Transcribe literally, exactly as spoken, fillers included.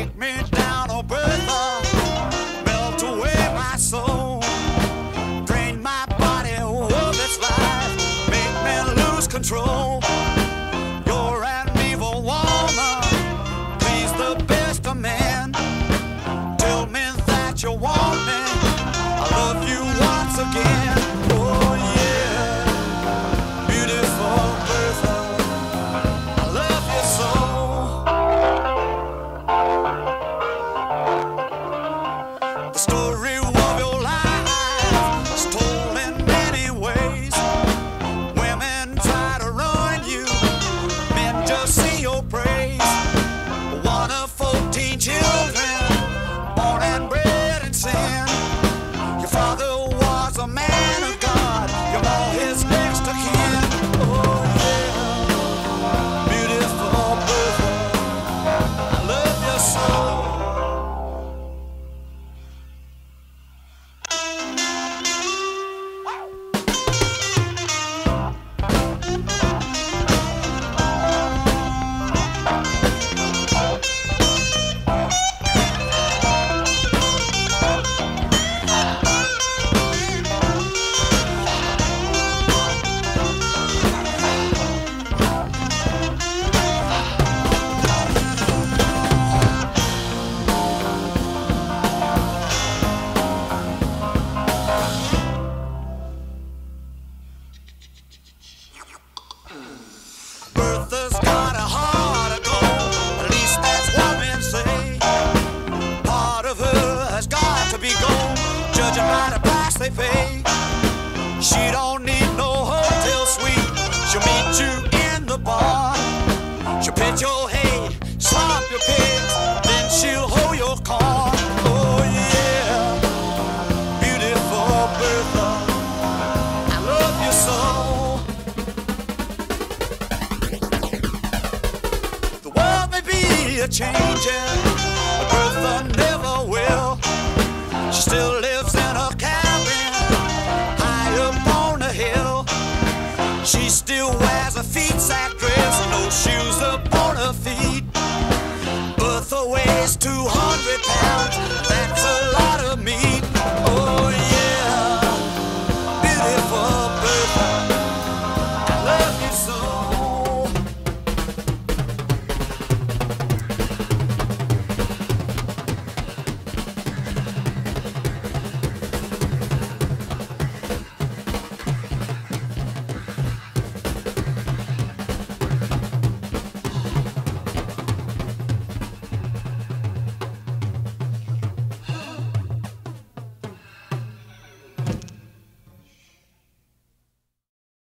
Take me down, oh Bertha, melt away my soul, drain my body of its life, make me lose control. You're an evil woman, please the best of men. Tell me that you want me, I love you once again. Oh yeah, beautiful Bertha, I love you so. The story of your life is told in many ways. Women try to ruin you, men just see your praise. One of fourteen children, born and bred in sin. Your father was a man of God, you're all his next of kin. Oh yeah, beautiful Bertha, I love you so. Bertha's got a heart of gold, at least that's what men say. Part of her has got to be gold, judging by the price they pay. She don't need no hotel suite, she'll meet you in the bar. She'll pet your head, slap your pigs, then she'll hold your car. Oh yeah, beautiful Bertha, I love you so. The world may be a-changing, but Bertha never will. She still lives in a cabin high up on the hill. She still wears a feet sack dress, no shoes up on her feet. Bertha weighs two hundred pounds.